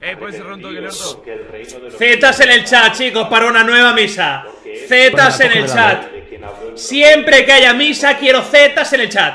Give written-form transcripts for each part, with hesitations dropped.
puede ser ronto que lerdo. Zetas en el chat, chicos, para una nueva misa. Zetas en el chat. Siempre que haya misa, quiero zetas en el chat.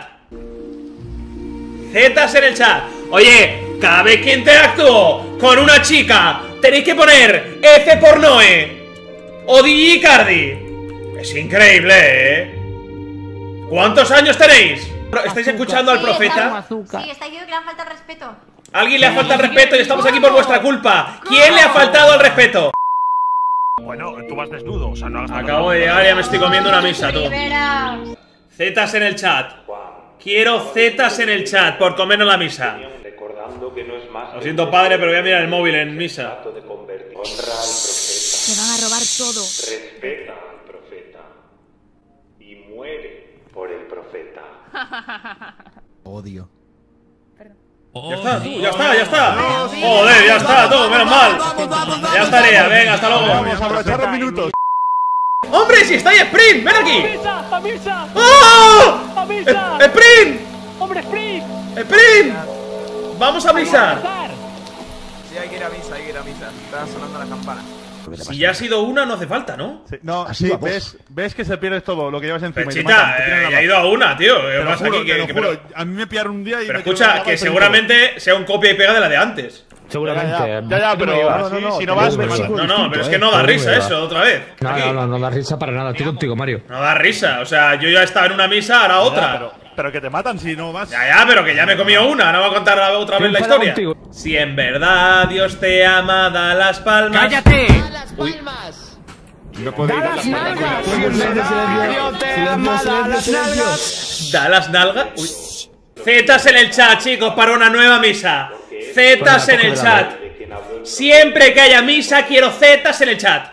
Zetas en el chat. Oye, cada vez que interactúo con una chica, tenéis que poner F por Noé o DJ Cardi. Es increíble, ¿eh? ¿Cuántos años tenéis? ¿Estáis escuchando al profeta? Sí, está diciendo que le ha faltado respeto. Alguien le ha faltado el respeto y estamos aquí por vuestra culpa. ¿Quién le ha faltado el respeto? Bueno, tú vas desnudo, o sea, no hagas nada. Acabo de llegar y ya me estoy comiendo una misa, tú. Rivera. Zetas en el chat. Quiero zetas en el chat por comernos la misa. Lo siento, padre, pero voy a mirar el móvil en misa. Te van a robar todo. Respeta al profeta y muere por el profeta. Odio. Ya está, tú, ya está, ya está. Joder, ya está, tú, menos mal. Ya estaría, venga, hasta luego. Vamos a aprovechar los minutos. ¡Hombre, si está ahí Sprint! ¡Ven aquí! ¡A misa! ¡Oh! ¡A misa! ¡Sprint! ¡Hombre, Sprint! ¡Sprint! ¡Vamos a misa! Sí, hay que ir a misa, hay que ir a misa. Está sonando la campana. Si ya ha sido una, no hace falta, ¿no? Sí, no, sí, ves que se pierde todo lo que llevas encima. Pechita, ya he ido a una, tío. Te lo juro, te lo juro. A mí me pillaron un día y. Pero escucha, que seguramente sea un copia y pega de la de antes. Seguramente. Ya, pero si no vas, me matas. No, pero es que no da risa eso, otra vez. No da risa para nada. Estoy contigo, Mario. No da risa, o sea, yo ya estaba en una misa, ahora otra. Pero que te matan si no vas. Ya, pero que ya me he comido una, no voy a contar otra vez la historia. Si en verdad Dios te ama, da las palmas. ¡Cállate! Uy. No puedo ir a las nalgas! ¡Si en verdad Dios te ama, da las nalgas! ¿Da las nalgas? Uy. Zetas en el chat, chicos, para una nueva misa. Zetas en el chat. Siempre que haya misa, quiero zetas en el chat.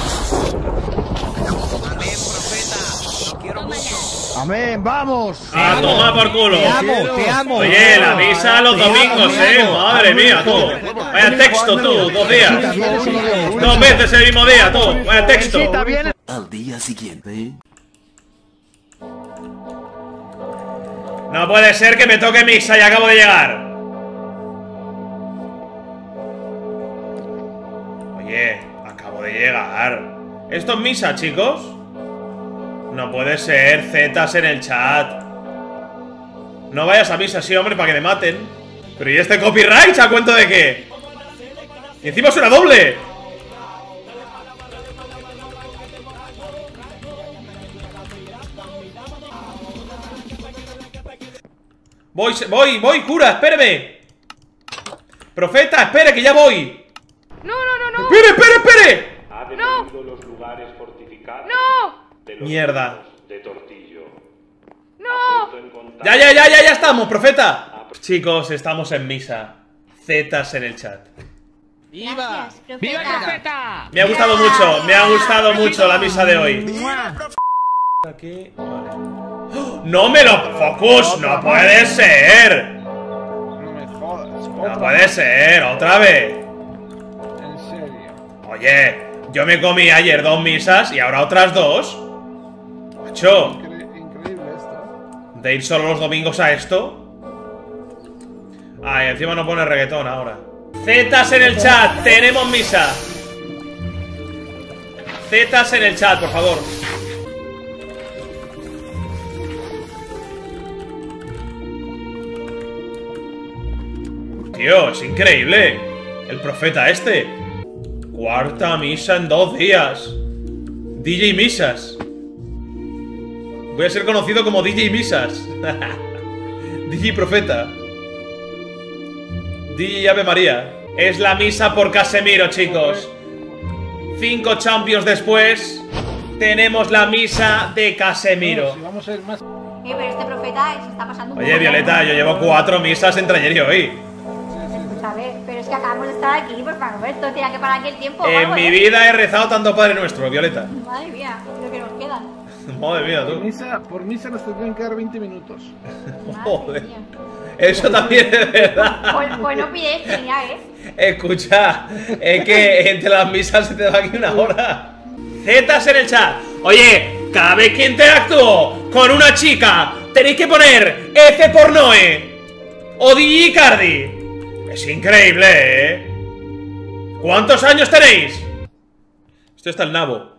Amén, vamos. A tomar por culo. Te amo. Oye, la misa los domingos, madre mía, tú. Vaya texto, tú, 2 días. 2 veces el mismo día, tú. Vaya texto. Al día siguiente. No puede ser que me toque misa y acabo de llegar. Oye, acabo de llegar. ¿Esto es misa, chicos? No puede ser, zetas en el chat. No vayas a misa, sí, hombre, para que me maten. Pero ¿y este copyright? ¿A cuento de qué? Y encima es una doble. Voy, cura, espéreme. Profeta, espere, que ya voy. No. ¡Espere! Ha defendido los lugares fortificados. De los Mierda. de Tortillo. Ya estamos, profeta. Chicos, estamos en misa. Zetas en el chat. ¡Viva! ¡Viva el profeta! Me ha gustado mucho la misa de hoy. Aquí, vale. ¡Oh! ¡No me lo... Focus! ¡No puede ser! No me jodas. No puede ser, otra vez. En serio. Oye, yo me comí ayer 2 misas y ahora otras 2. Macho, Increíble esto. de ir solo los domingos a esto. Ah, y encima no pone reggaetón ahora. Zetas en el chat, tenemos misa. Zetas en el chat, por favor. Tío, es increíble. El profeta este. 4ª misa en 2 días. DJ Misas. Voy a ser conocido como DJ Misas. DJ Profeta. DJ Ave María. Es la misa por Casemiro, chicos. 5 Champions después, tenemos la misa de Casemiro. Si vamos a ir más. Pero este profeta se está pasando un Oye, poco. Violeta, yo llevo 4 misas entre ayer y hoy. A ver, pero es que acabamos de estar aquí, por favor. Esto tiene que parar aquí el tiempo. En vamos, mi vida he rezado tanto Padre Nuestro, Violeta. Madre mía, lo que nos queda. Madre mía, tú. Por misa nos tendrían que dar 20 minutos. Joder. Eso también es verdad. Pues no pides, ya, Escucha, es que entre las misas se te va aquí 1 hora. Zetas en el chat. Oye, cada vez que interactúo con una chica, tenéis que poner F por Noé o DJ Cardi. Es increíble, ¿Cuántos años tenéis? Esto está el nabo.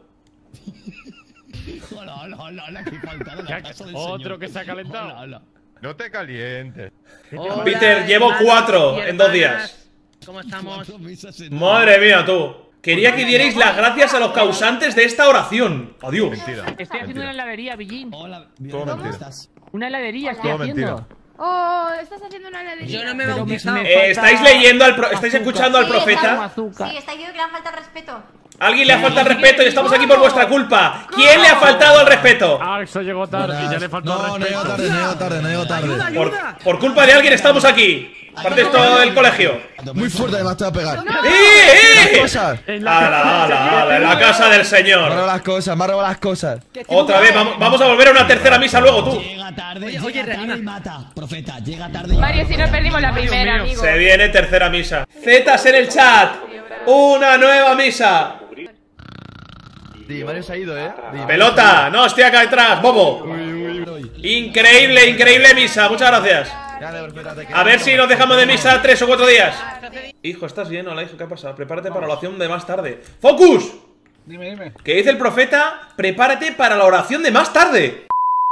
Otro que se ha calentado. No te calientes. Peter, llevo 4 en 2 días. ¿Cómo estamos? Madre mía, tú. Quería que dierais las gracias a los causantes de esta oración. Adiós. Mentira. Estoy haciendo una heladería, Billín. Hola, Todo mentira. Una heladería estoy Todo haciendo. mentira. Oh, estás haciendo una heladería. Yo no me he bautizado. ¿Estáis leyendo ¿Estáis escuchando al profeta? Sí, está diciendo que le han faltado respeto. Alguien le ha faltado el respeto y estamos aquí por vuestra culpa. ¿Quién le ha faltado el respeto? Eso llegó tarde, ya le faltó No, no llego tarde, no llego tarde. Por culpa de alguien estamos aquí. Aparte esto del colegio. Muy fuerte, además te va a pegar. ¡Eh! Cosas. ¡Hala, en la casa del Me ha Señor! robado las cosas, me ha robado las cosas. Otra vez, vamos a volver a una tercera misa luego, tú. Llega tarde, y mata. Profeta, llega tarde y Mario, si no perdimos la primera, amigo. Se viene tercera misa. Zetas en el chat. Una nueva misa. Di, Mario se ha ido, Pelota, no, estoy acá detrás, bobo. Increíble, increíble misa, muchas gracias. A ver si nos dejamos de misa 3 o 4 días. Hijo, ¿estás bien? Hola, hijo, ¿qué ha pasado? Prepárate para la oración de más tarde. ¡Focus! Dime. ¿Qué dice el profeta? Prepárate para la oración de más tarde.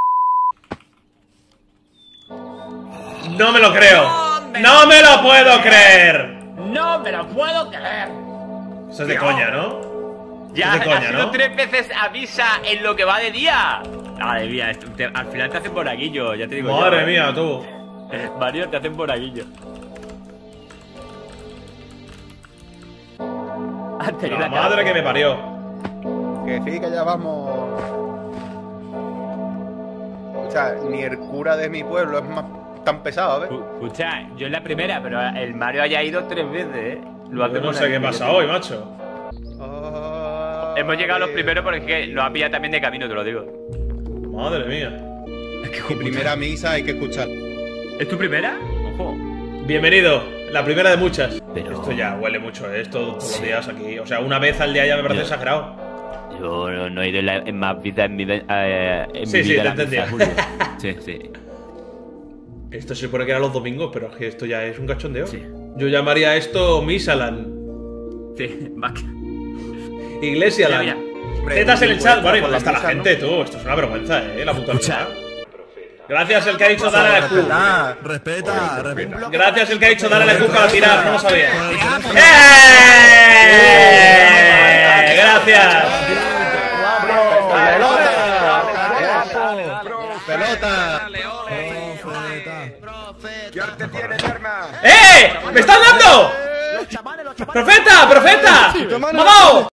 No me lo creo. No me lo puedo creer. No me lo puedo creer. Eso es de coña, ¿no? Ya, es de coña, has ido ¿no? 3 veces a misa en lo que va de día. Madre mía, al final te hacen monaguillo, ya te digo. Madre mía, tú. Mario, te hacen monaguillo. La madre que me parió. Que sí, que ya vamos. O sea, ni el cura de mi pueblo es más tan pesado, ¿ves? Escucha, yo es la primera, pero el Mario haya ido 3 veces, ¿eh? Yo no sé qué pasa hoy, macho. Hemos llegado los primeros porque lo ha pillado también de camino, te lo digo. Madre mía. Mi primera misa hay que escuchar. ¿Es tu primera? Ojo. Bienvenido, la primera de muchas. Pero... Esto ya huele mucho, ¿eh? Esto todos los días aquí. O sea, una vez al día ya me parece exagerado. Yo no he ido en más vida en mi vida. Sí, te entendía. Sí. Esto se supone que era los domingos, pero es que esto ya es un cachondeo. Sí. Yo llamaría esto Misalan. Sí, más que... Iglesialand. Zetas en el chat. Bueno, ¿y dónde está la gente, tú? Esto es una vergüenza, la puta luna. Gracias el que ha dicho dale a la Q. Respeta. Gracias el que ha dicho dale a la Q para tirar, no lo sabía. Gracias. Pelota. ¡Me están dando! ¡Profeta! ¡Vamos!